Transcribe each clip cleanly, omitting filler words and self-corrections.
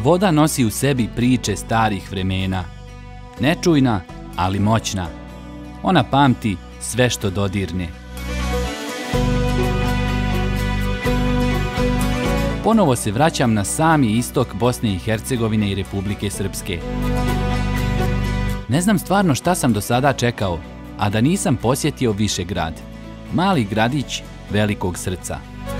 Voda nosi u sebi priče starih vremena. Nečujna, ali moćna. Ona pamti sve što dodirne. Ponovo se vraćam na sami istok Bosne i Hercegovine i Republike Srpske. Ne znam stvarno šta sam do sada čekao, a da nisam posjetio Višegrad, mali gradić velikog srca.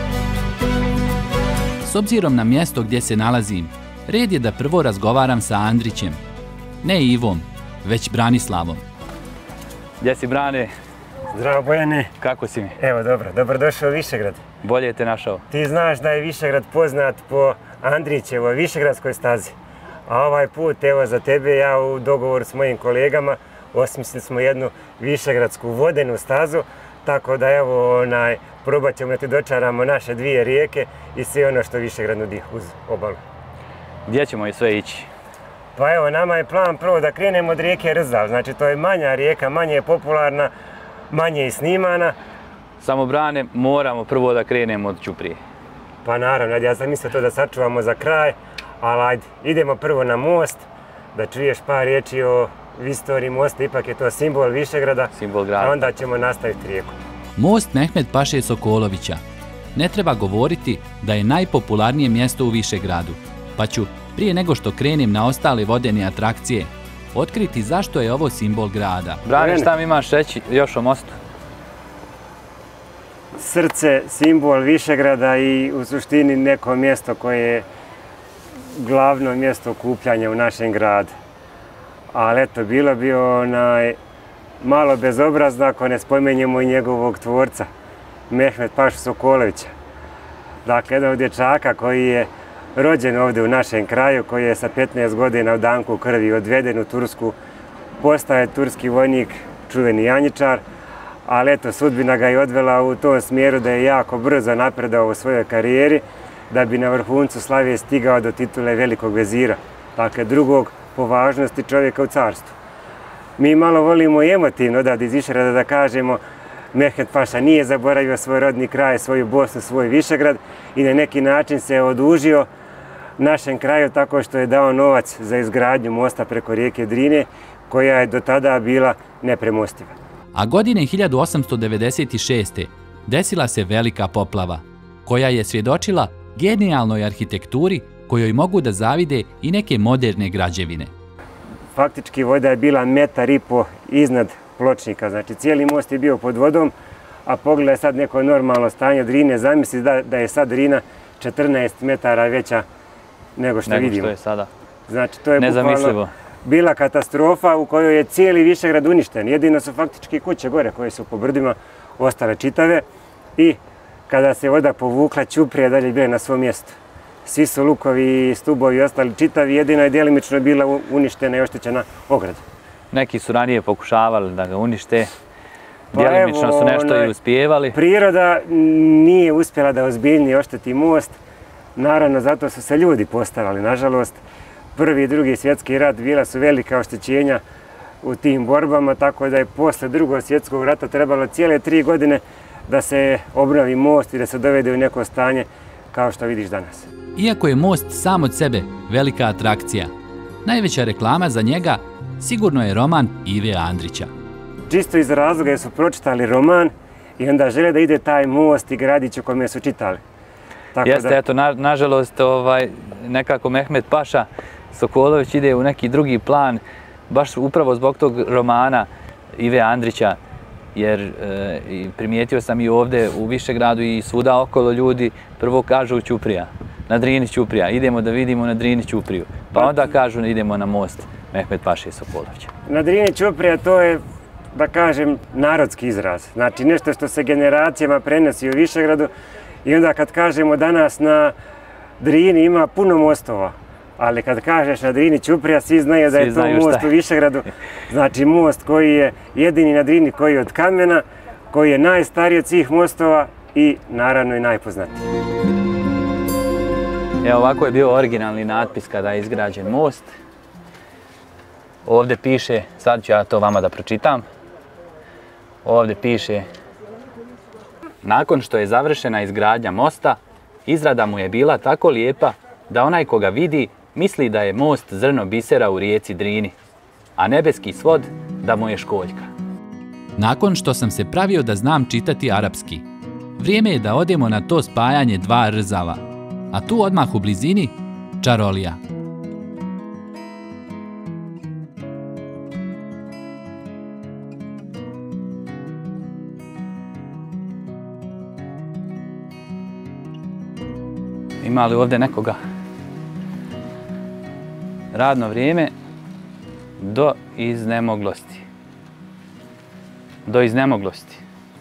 S obzirom na mjesto gdje se nalazim, red je da prvo razgovaram sa Andrićem. Ne Ivom, već Branislavom. Gdje si, Brane? Zdravo, Bojane. Kako si mi? Evo, dobro. Dobrodošao u Višegrad. Bolje te našao. Ti znaš da je Višegrad poznat po Andrićevoj Višegradskoj stazi. A ovaj put, evo za tebe, ja u dogovoru s mojim kolegama osmislili smo jednu višegradsku vodenu stazu. Tako da, evo, probat ćemo da ti dočaramo naše dvije rijeke i sve ono što Višegrad nudi uz obalu. Gdje ćemo i sve ići? Pa evo, nama je plan prvo da krenemo od rijeke Rzal. Znači, to je manja rijeka, manje je popularna, manje je snimana. Samo, Brane, moramo prvo da krenemo od Ćuprije. Pa naravno, ja sam mislio to da sačuvamo za kraj, ali ajde, idemo prvo na most, da čuješ par riječi o istoriji mosta, ipak je to simbol Višegrada, simbol grada. A onda ćemo nastaviti rijeku. Most Mehmed Paše Sokolovića. Ne treba govoriti da je najpopularnije mjesto u Višegradu, pa ću, prije nego što krenem na ostale vodene atrakcije, otkriti zašto je ovo simbol grada. Brane, šta mi imaš reći još o mostu? Srce, simbol Višegrada i u suštini neko mjesto koje je glavno mjesto okupljanja u našem gradu. Ali eto, bilo bi malo bezobrazno ako ne spomenjemo i njegovog tvorca, Mehmed Pašu Sokolovića. Dakle, jedan od dječaka koji je rođen ovdje u našem kraju, koji je sa 15 godina u danku krvi odveden u Tursku, postao je turski vojnik, čuveni janjičar, ali eto, sudbina ga je odvela u tom smjeru da je jako brzo napredao u svojoj karijeri, da bi na vrhuncu slave stigao do titule velikog vezira, dakle drugog po važnosti čovjeka u carstvu. Mi malo volimo i emotivno odavde iz Višegrada da kažemo Mehmed Paša nije zaboravio svoj rodni kraj, svoju Bosnu, svoj Višegrad i na neki način se odužio našem kraju tako što je dao novac za izgradnju mosta preko rijeke Drine, koja je do tada bila nepremostiva. A godine 1896. desila se velika poplava, koja je svjedočila genijalnoj arhitekturi kojoj mogu da zavide i neke moderne građevine. Faktički voda je bila 1,5 metra iznad pločnika, znači cijeli most je bio pod vodom, a pogledaj sad neko normalno stanje Drine, zamisli da je sad Drina 14 metara veća nego što vidimo. Nego što je sada. Znači, to je bukvalno bila katastrofa u kojoj je cijeli Višegrad uništen. Jedino su faktički kuće gore koje su po brdima ostale čitave i kada se voda povukla, Ćuprija dalje bila na svom mjestu. Svi su lukovi, stubovi ostali čitavi, jedino je djelimično bila uništena i oštećena ograda. Neki su ranije pokušavali da ga unište, djelimično su nešto i uspijevali. Priroda nije uspjela da ozbiljnije ošteti most, naravno zato su se ljudi postarali, nažalost. Prvi i drugi svjetski rat bila su velika oštećenja u tim borbama, tako da je posle drugog svjetskog rata trebalo cijele 3 godine da se obnovi most i da se dovede u neko stanje kao što vidiš danas. Iako je most sam od sebe velika atrakcija, najveća reklama za njega sigurno je roman Ive Andrića. Čisto iz razloga jer su pročitali roman i onda žele da ide taj most i gradić u kome su čitali. Jeste, eto, nažalost, nekako Mehmed Paša Sokolović ide u neki drugi plan, baš upravo zbog tog romana Ive Andrića, jer primijetio sam i ovdje u Višegradu i svuda okolo ljudi prvo kažu Ćuprija, na Drini Ćuprija, idemo da vidimo na Drini Ćupriju, pa onda kažu idemo na most Mehmed Paše Sokolovića. Na Drini Ćuprija to je, da kažem, narodski izraz, znači nešto što se generacijama prenosi u Višegradu i onda kad kažemo danas na Drini ima puno mostova, ali kad kažeš na Drini Ćuprija, svi znaju da je to most u Višegradu. Znači most koji je jedini na Drini koji je od kamena, koji je najstariji od svih mostova i naravno i najpoznatiji. Evo, ovako je bio originalni natpis kada je izgrađen most. Ovdje piše, sad ću ja to vama da pročitam. Ovdje piše: nakon što je završena izgradnja mosta, izrada mu je bila tako lijepa da onaj koga vidi misli da je most zrno bisera u rijeci Drini, a nebeski svod da mu je školjka. Nakon što sam se pravio da znam čitati arapski, vrijeme je da odemo na to spajanje dva rzava, a tu odmah u blizini čarolija. Ima li ovdje nekoga? Radno vrijeme do iznemoglosti. Do iznemoglosti.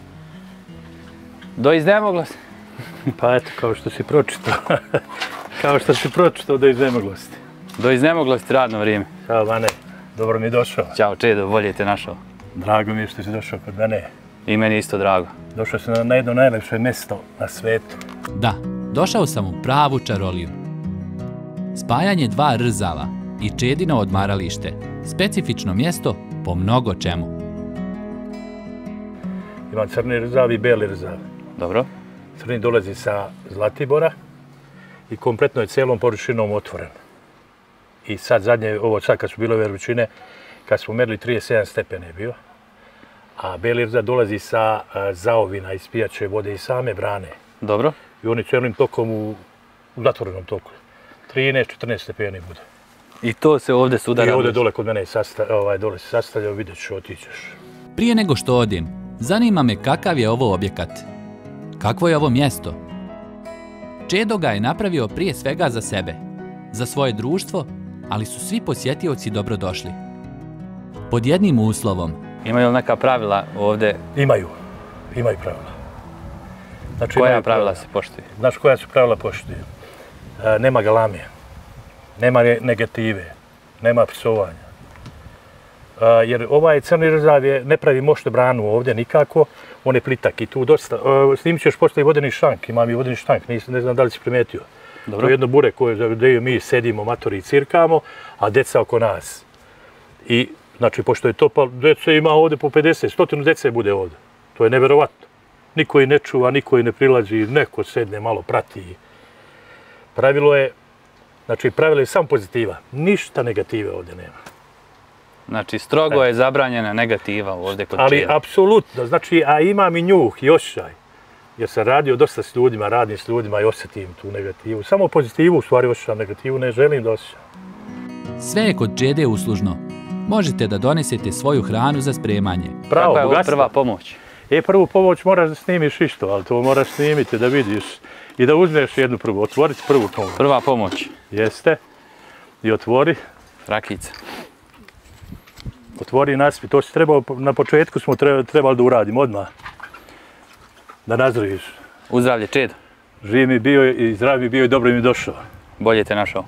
Do iznemoglosti. Pa eto, kao što si pročitao. Kao što si pročitao do iznemoglosti. Do iznemoglosti radno vrijeme. Ćao, Vane. Dobro mi došao. Ćao, Čedo, bolje te našao. Drago mi je što si došao kod mene. I meni isto drago. Došao sam na jedno najlepše mjesto na svijetu. Da, došao sam u pravu čaroliju. Spajanje dva rzava i Čedino odmaralište. Specifično mjesto po mnogo čemu. Imam crni rzav i beli rzav. Dobro. Crni dolazi sa Zlatibora i kompletno je cijelom površinom otvoren. I sad zadnje, ovo sad kad su bile ove vrućine, kad smo merili 37 stepene je bio, a beli rzav dolazi sa zaovina iz pijaće vode i same brane. Dobro. I oni cijelim tokom u zatvorenom toku. 13-14 stepeni bude. I to se ovdje sudara. I ovdje dole kod mene dole se sastavljao, vidjet ću, otićeš. Prije nego što odem, zanima me kakav je ovo objekat. Kakvo je ovo mjesto? Čedo ga je napravio prije svega za sebe, za svoje društvo, ali su svi posjetioci dobrodošli. Pod jednim uslovom. Imaju li neka pravila ovdje? Imaju pravila. Znači, koja pravila se poštuju? Znaš koja se pravila poštuju? Nema galame, nema negative, nema psovanja. Jer ovaj crni rzav ne pravi mošte branu ovdje nikako, on je plitak i tu dosta. Snimit ćeš postoji vodeni štank, imam i vodeni štank, ne znam da li si primetio. Dobro. To je jedno bure gdje mi sedimo, matori i cirkamo, a deca oko nas. I, znači, pošto je to, pa dece ima ovdje po 50, 100 dece bude ovdje. To je neverovatno. Niko i ne čuva, niko i ne prilazi, neko sedne, malo prati. Pravilo je samo pozitiva, ništa negative ovdje nema. Znači, strogo je zabranjena negativa ovdje kod Čeda. Ali, apsolutno, znači, a imam i njuh i osjećaj. Jer sam radio dosta s ljudima, radim s ljudima i osjetim tu negativu. Samo pozitivu, u stvari osjećam negativu, ne želim da osjećam. Sve je kod Čede uslužno. Možete da donesete svoju hranu za spremanje. Pravo, kakva je ovo prva pomoć? Prvu pomoć moraš da snimiš isto, ali to moraš snimiti da vidiš i da uzmeš jednu prvu, otvoriti prvu pomoć. Prva pomoć. Jeste. I otvori. Rakica. Otvori i naspi. To si trebao, na početku smo trebali da uradimo odmah. Da nazdraviš. Uzdravlje, Čedo. Živ mi bio i zdrav mi bio i dobro mi došao. Bolje te našao.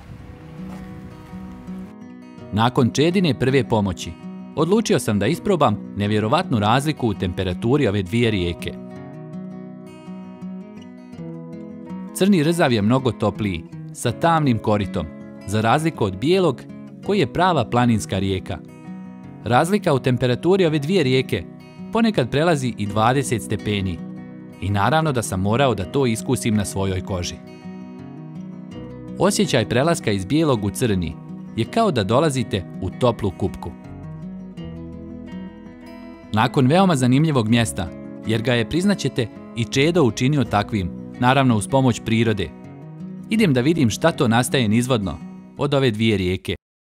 Nakon Čedine prve pomoći, odlučio sam da isprobam nevjerovatnu razliku u temperaturi ove dvije rijeke. Crni rzav je mnogo topliji, sa tamnim koritom, za razliku od bijelog, koji je prava planinska rijeka. Razlika u temperaturi ove dvije rijeke ponekad prelazi i 20 stepeni. I naravno da sam morao da to iskusim na svojoj koži. Osjećaj prelaska iz bijelog u crni je kao da dolazite u toplu kupku. Nakon veoma zanimljivog mjesta, jer ga je, priznaćete, i Čedo učinio takvim, naravno uz pomoć prirode, idem da vidim šta to nastaje nizvodno od ove dvije rijeke.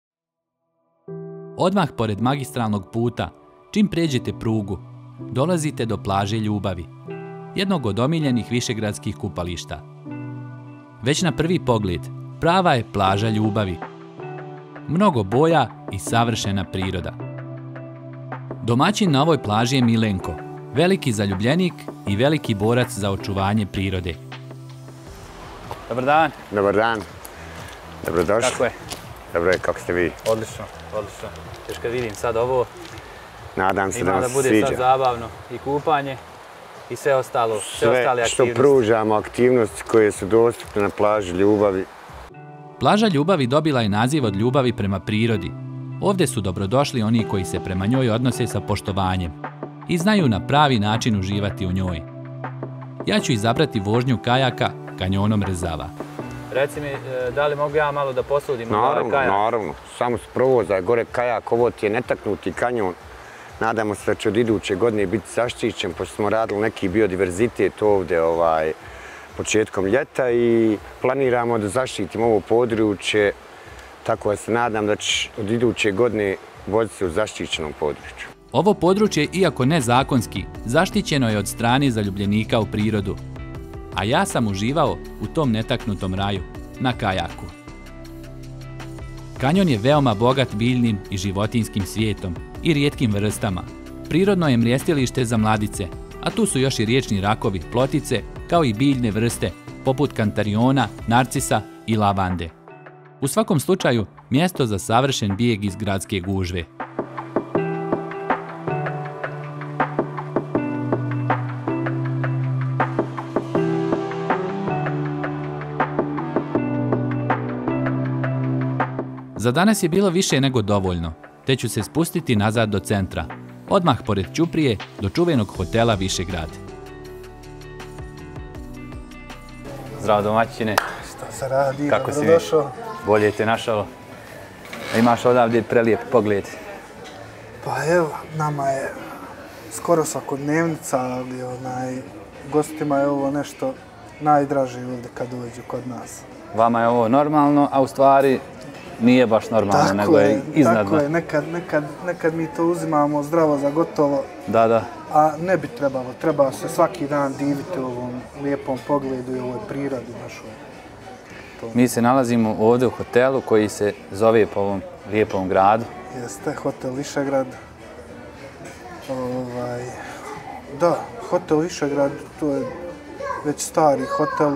Odmah pored magistralnog puta, čim pređete prugu, dolazite do plaže Ljubavi, jednog od omiljenih višegradskih kupališta. Već na prvi pogled, prava je plaža Ljubavi. Mnogo boja i savršena priroda. Domaćin na ovoj plaži je Milenko, veliki zaljubljenik i veliki borac za očuvanje prirode. Dobar dan. Dobar dan. Dobrodošli. Kako je? Dobro je, kako ste vi? Odlično, odlično. Još kad vidim sad ovo, nadam se da vam se bude sviđa. sad zabavno i kupanje i sve ostale aktivnosti. Sve što pružamo, aktivnosti koje su dostupne na plaži Ljubavi. Plaža Ljubavi dobila je naziv od ljubavi prema prirodi. Ovdje su dobrodošli oni koji se prema njoj odnose sa poštovanjem i znaju na pravi način uživati u njoj. Ja ću izabrati vožnju kajaka kanjonom Rzava. Reci mi, da li mogu ja malo da posudim ovaj kajak? Naravno. Samo se provoza gore kajak, ovo ti je netaknuti kanjon. Nadamo se da će od iduće godine biti zaštićen, pošto smo radili neki biodiverzitet ovdje početkom ljeta i planiramo da zaštitimo ovo područje, tako da se nadam da će od iduće godine voziti se u zaštićenom području. Ovo područje, iako nezakonski, zaštićeno je od strane zaljubljenika u prirodu. A ja sam uživao u tom netaknutom raju, na kajaku. Kanjon je veoma bogat biljnim i životinjskim svijetom i rijetkim vrstama. Prirodno je mrijestilište za mladice, a tu su još i riječni rakovi, plotice, kao i biljne vrste, poput kantariona, narcisa i lavande. U svakom slučaju, mjesto za savršen bijeg iz gradske gužve. Za danas je bilo više nego dovoljno, te ću se spustiti nazad do centra, odmah pored Ćuprije do čuvenog hotela Višegrad. Zdravo domaćine. Šta se radi? Kako si mi? Dobrodošao. Bolje te našao. Imaš odavdje prelijep pogled. Pa evo, nama je skoro svakodnevnica, ali gostima je ovo nešto najdraže ovdje kad dođu kod nas. Vama je ovo normalno, a u stvari nije baš normalno, nego je iznadno. Tako je, nekad mi to uzimamo zdravo za gotovo, Da. a ne bi trebalo. Treba se svaki dan diviti ovom lijepom pogledu i ovoj prirodi našoj. Mi se nalazimo ovdje u hotelu koji se zove po ovom lijepom gradu. Jeste, hotel Višegrad. Da, hotel Višegrad, to je već stari hotel,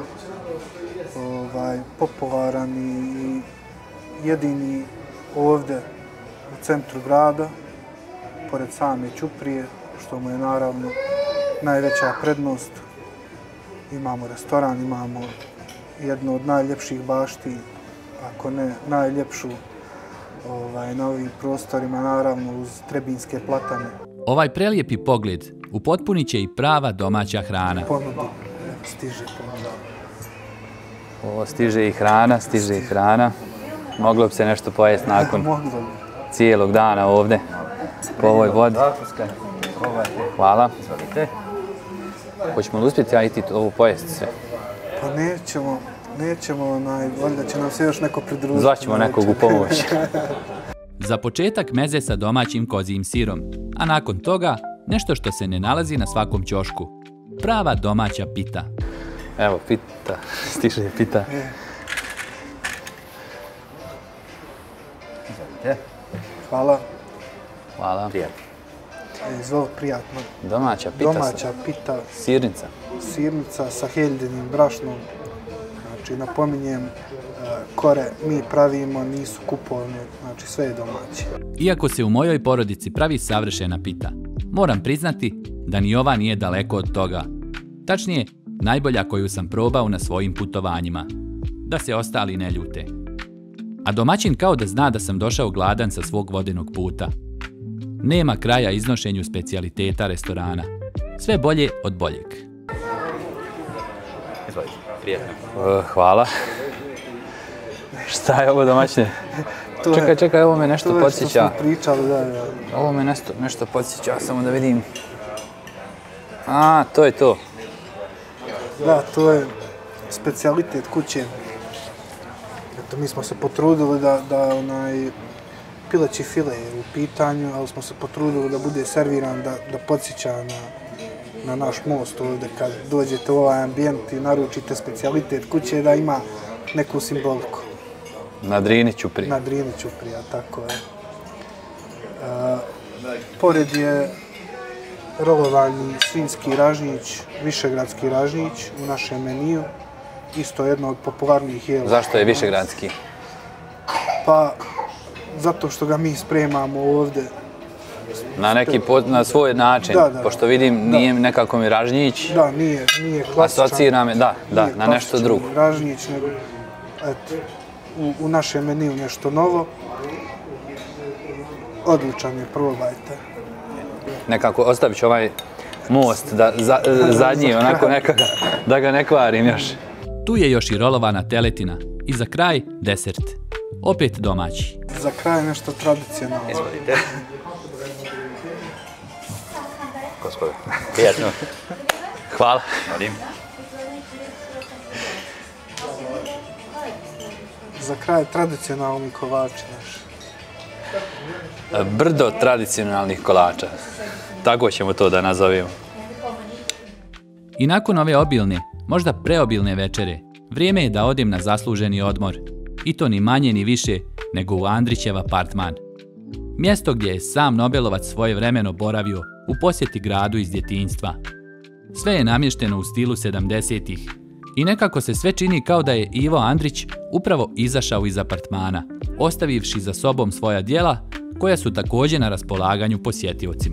popularan i jedini ovdje u centru grada, pored same Ćuprije, što mu je naravno najveća prednost. Imamo restoran, imamo jednu od najljepših bašti, ako ne najljepšu na ovim prostorima, naravno uz Trebinjske platane. Ovaj prelijepi pogled upotpunit će i prava domaća hrana. Ponuda, stiže ponuda. Ovo stiže i hrana. Moglo bi se nešto pojesti nakon cijelog dana ovdje po ovoj vodi. Hvala. Hoćemo li uspjeti ovo pojesti sve? Pa nećemo, valjda će nam se još neko pridružiti. Zvaćemo nekog u pomoć. Za početak meze sa domaćim kozijim sirom, a nakon toga nešto što se ne nalazi na svakom ćošku. Prava domaća pita. Evo, pita. Stiže pita. Hvala. Hvala. Izvoli, prijatno. Domaća pita. Domaća pita. Sirnica. Sirnica sa heljenim brašnom. Znači, napominjem, kore mi pravimo, nisu kupovne, znači sve je domaće. Iako se u mojoj porodici pravi savršena pita, moram priznati da ni ova nije daleko od toga. Tačnije, najbolja koju sam probao na svojim putovanjima. Da se ostali ne ljute. A domaćin kao da zna da sam došao gladan sa svog vodenog puta. Nema kraja iznošenju specijaliteta restorana. Sve bolje od boljeg. Izvolite, prijetno. Hvala. Šta je ovo domaćine? Čekaj, ovo me nešto podsjeća. To je što smo pričali, da. Ovo me nešto podsjeća, samo da vidim. A, to je to. Da, to je specijalitet kuće. Eto, mi smo se potrudili da pileći file je u pitanju, ali smo se potrudili da bude serviran, da podsjeća na naš most ovdje. Kad dođete u ovaj ambijent i naručite specijalitet kuće, da ima neku simboliku. Na Drini Ćuprija. Na Drini Ćuprija, tako je. Pored je rolovani svinjski ražnjić, višegradski ražnjić u našem meniju. Isto jedno od popularnijih jela. Zašto je višegradski? Pa, zato što ga mi spremamo ovdje. Na svoj način, pošto vidim nije nekako mi ražnjić. Da, nije klasičan. Asocira me, na nešto drugo. Ražnjić, nego, eto, u našem meniju nešto novo. Odličan je, probajte. Nekako ostavit ću ovaj most zadnji, onako nekako, da ga ne kvarim još. Tu je još i rolovana teletina i za kraj desert, opet domaći. Za kraj nešto tradicionalno. Izvolite. Gospode, prijatno. Hvala. Molim. Za kraj tradicionalni kolači naši. Brdo tradicionalnih kolača. Tako ćemo to da nazovemo. I nakon ove obilne, možda preobilne večere, vrijeme je da odem na zasluženi odmor. I to ni manje ni više nego u Andrićev apartman. Mjesto gdje je sam Nobelovac svojevremeno boravio u posjeti gradu iz djetinjstva. Sve je namješteno u stilu 70-ih i nekako se sve čini kao da je Ivo Andrić upravo izašao iz apartmana, ostavivši za sobom svoja djela koja su također na raspolaganju posjetiocima.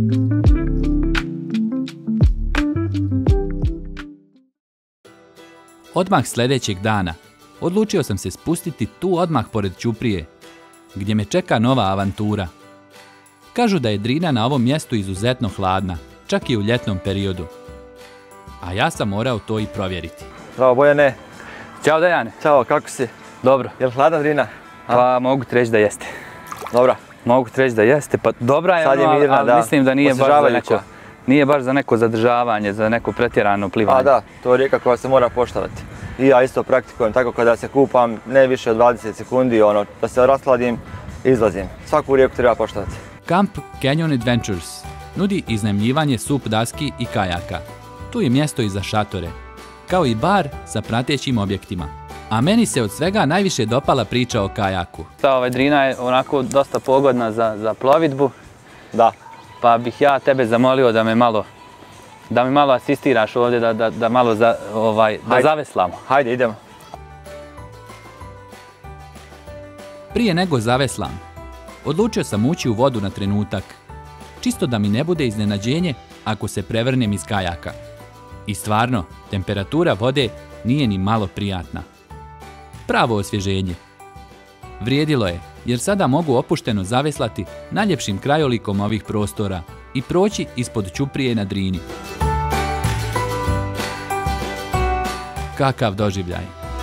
Odmah sljedećeg dana odlučio sam se spustiti tu odmah pored Ćuprije, gdje me čeka nova avantura. Kažu da je Drina na ovom mjestu izuzetno hladna, čak i u ljetnom periodu. A ja sam morao to i provjeriti. Zdravo Bojane. Ćao Dejane. Ćao, kako si? Dobro. Je li hladna Drina? Pa mogu ti reći da jeste. Dobra. Mogu ti reći da jeste, pa dobra je, Sad je mirna, ali da. mislim da nije baš za neko zadržavanje, za neko pretjerano plivanje. A da, to je rijeka koja se mora poštovati. I ja isto praktikujem tako kada se kupam ne više od 20 sekundi, da se raskladim i izlazim. Svaku rijeku treba poštovati. Kamp Canyon Adventures nudi iznajmljivanje sup daski i kajaka. Tu je mjesto i za šatore, kao i bar sa pratećim objektima. A meni se od svega najviše dopala priča o kajaku. Ta Drina je onako dosta pogodna za plovidbu. Da. Pa bih ja tebe zamolio da mi malo asistiraš ovdje, da malo zaveslamo. Hajde, idemo. Prije nego zaveslam, odlučio sam ući u vodu na trenutak, čisto da mi ne bude iznenađenje ako se prevrnem iz kajaka. I stvarno, temperatura vode nije ni malo prijatna. Pravo osvježenje. Vrijedilo je, jer sada mogu opušteno zaveslati najljepšim krajolikom ovih prostora i proći ispod Ćuprije na Drini. Kakav doživljaj!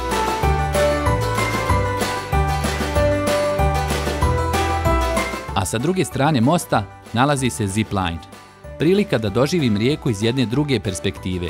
A sa druge strane mosta nalazi se zipline. Prilika da doživim rijeku iz jedne druge perspektive.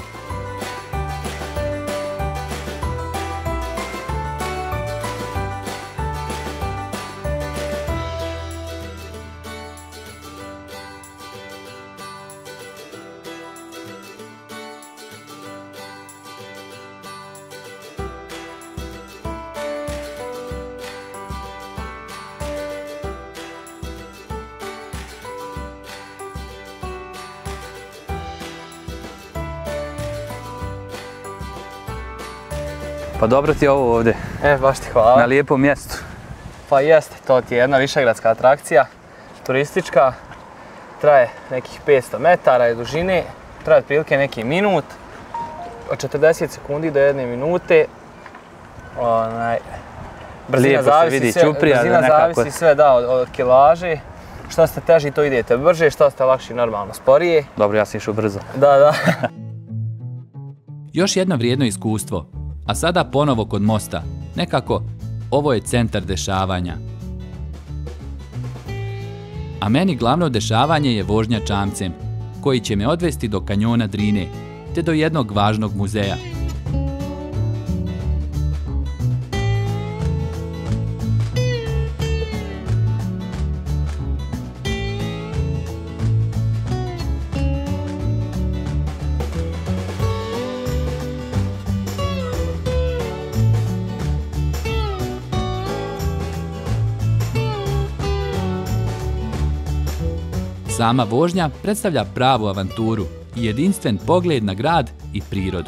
Pa dobro ti je ovo ovdje. Baš ti hvala. Na lijepom mjestu. Pa jeste, to ti je jedna višegradska atrakcija, turistička. Traje nekih 500 metara je dužine, traje otprilike neki minut. Od 40 sekundi do 1 minute. Brzina zavisi sve od kilaže. Što ste teži, to idete brže, što ste lakši, normalno sporije. Dobro, ja sam išao brzo. Da. Još jedno vrijedno iskustvo, a sada ponovo kod mosta. Nekako, ovo je centar dešavanja. A meni glavno dešavanje je vožnja čamcem, koji će me odvesti do kanjona Drine, te do jednog važnog muzeja. Sama vožnja predstavlja pravu avanturu i jedinstven pogled na grad i prirodu.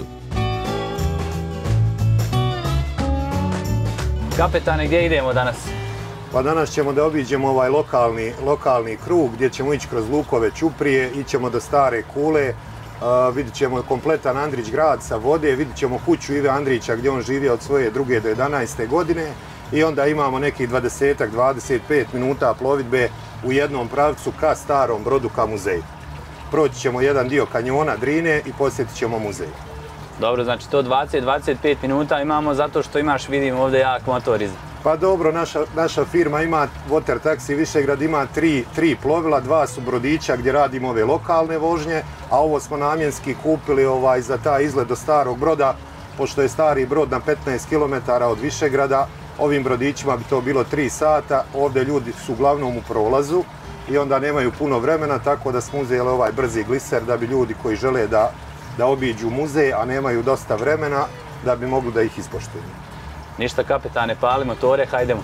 Kapetane, gdje idemo danas? Pa danas ćemo da obiđemo ovaj lokalni krug gdje ćemo ići kroz lukove Ćuprije, ićemo do Stare Kule, vidit ćemo kompletan Andrić grad sa vode, vidit ćemo kuću Ive Andrića gdje on živio od svoje 2. do 11. godine i onda imamo nekih 20-25 minuta plovidbe u jednom pravcu ka Starom Brodu, ka muzeju. Proći ćemo jedan dio kanjona Drine i posjetit ćemo muzej. Dobro, znači to 20-25 minuta imamo zato što imaš, vidim ovdje jak motor iz... Pa dobro, naša firma ima, Water Taxi Višegrad ima tri plovila, 2 su brodića gdje radimo ove lokalne vožnje, a ovo smo namjenski kupili za taj izlet do Starog Broda, pošto je Stari Brod na 15 km od Višegrada, ovim brodićima bi to bilo 3 sata, ovdje ljudi su uglavnom u prolazu i onda nemaju puno vremena, tako da smo uzeli ovaj brzi gliser da bi ljudi koji žele da obiđu muzej, a nemaju dosta vremena, da bi mogli da ih ispoštuju. Ništa kapetane, pali motore, hajdemo.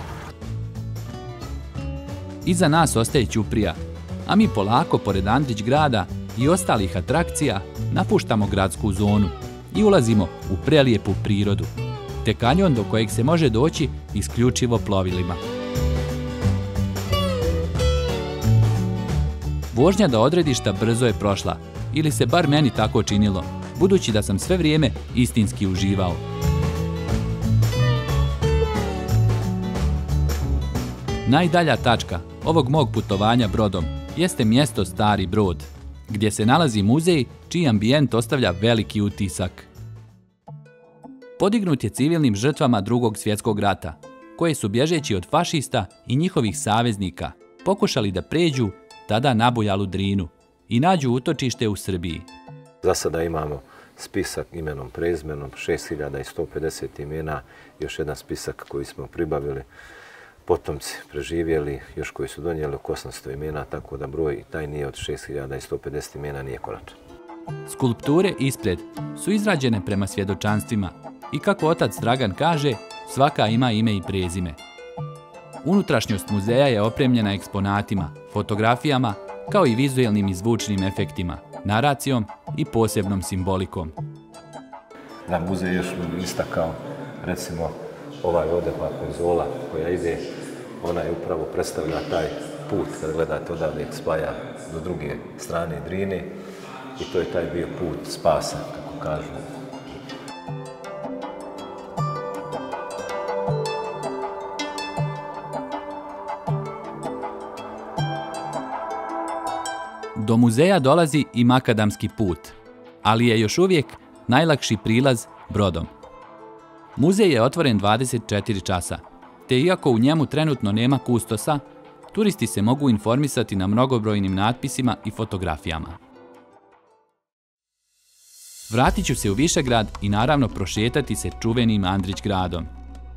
Iza nas ostaje Ćuprija, a mi polako, pored Andrić grada i ostalih atrakcija, napuštamo gradsku zonu i ulazimo u prelijepu prirodu, te kanjon do kojeg se može doći isključivo plovilima. Vožnja do odredišta brzo je prošla, ili se bar meni tako činilo, budući da sam sve vrijeme istinski uživao. Najdalja tačka ovog mog putovanja brodom jeste mjesto Stari Brod, gdje se nalazi muzej čiji ambijent ostavlja veliki utisak. Podignut je civilnim žrtvama Drugog svjetskog rata, koje su bježeći od fašista i njihovih saveznika pokušali da pređu tada nabujalu Drinu i nađu utočište u Srbiji. Za sada imamo spisak imenom prezmenom, 6150 imena, još jedan spisak koji smo pribavili potomci preživjeli, još koji su donijeli oko 800 imena, tako da broj taj nije od 6150 imena nije konačan. Skulpture ispred su izrađene prema svjedočanstvima i kako otac Dragan kaže, svaka ima ime i prezime. Unutrašnjost muzeja je opremljena eksponatima, fotografijama, kao i vizuelnim i zvučnim efektima, naracijom i posebnom simbolikom. Na muzej još istakao, recimo, ovaj ovdje konzola koja ide, ona je upravo predstavlja taj put, kad gledate odavde Spaja do druge strane Drine, i to je taj bio put spasa, kako kažu. Do muzeja dolazi i makadamski put, ali je još uvijek najlakši prilaz brodom. Muzej je otvoren 24 časa, te iako u njemu trenutno nema kustosa, turisti se mogu informisati na mnogobrojnim natpisima i fotografijama. Vratit ću se u Višegrad i naravno prošetati se čuvenim Andrić gradom.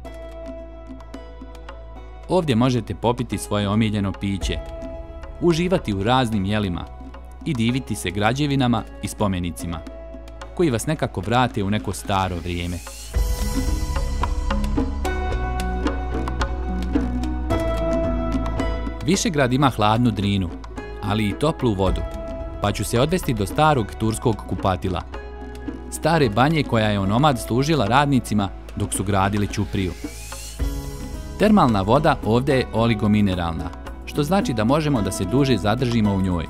Ovdje možete popiti svoje omiljeno piće, uživati u raznim jelima i diviti se građevinama i spomenicima, koji vas nekako vrate u neko staro vrijeme. Višegrad ima hladnu Drinu, ali i toplu vodu, pa ću se odvesti do starog turskog kupatila, stare banje koja je onomad služila radnicima dok su gradili Ćupriju. Termalna voda ovdje je oligomineralna, što znači da možemo da se duže zadržimo u njoj.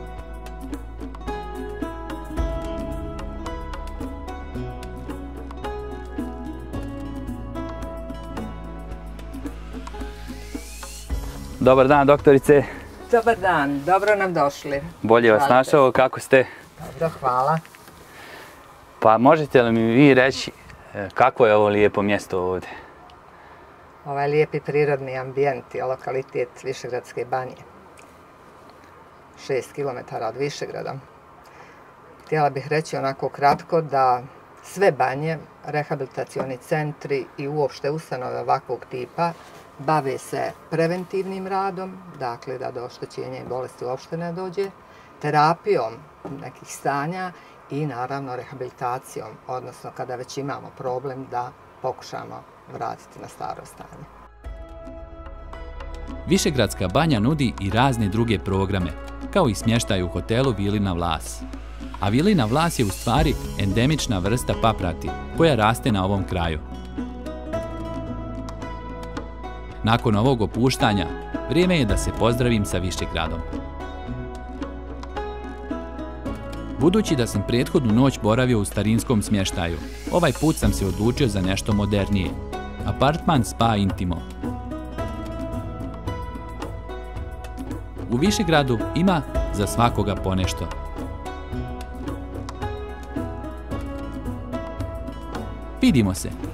Dobar dan, doktorice. Dobar dan, dobro nam došli. Bolje vas našao, kako ste? Dobro, hvala. Pa možete li mi vi reći kako je ovo lijepo mjesto ovdje? Ovaj lijepi prirodni ambijent je lokalitet Višegradske banje. 6 km od Višegrada. Htjela bih reći onako kratko da sve banje, rehabilitacioni centri i uopšte ustanove ovakvog tipa bave se preventivnim radom, dakle da do oštećenja i bolesti uopšte ne dođe, terapijom nekih stanja i naravno rehabilitacijom, odnosno kada već imamo problem da pokušamo vratiti na staro stanje. Višegradska banja nudi i razne druge programe, kao i smještaj u hotelu Vilina Vlas. A Vilina Vlas je u stvari endemična vrsta paprati koja raste na ovom kraju. Nakon ovog opuštanja, vrijeme je da se pozdravim sa Višegradom. Budući da sam prethodnu noć boravio u starinskom smještaju, ovaj put sam se odlučio za nešto modernije. Apartman Spa Intimo. U Višegradu ima za svakoga ponešto. Vidimo se!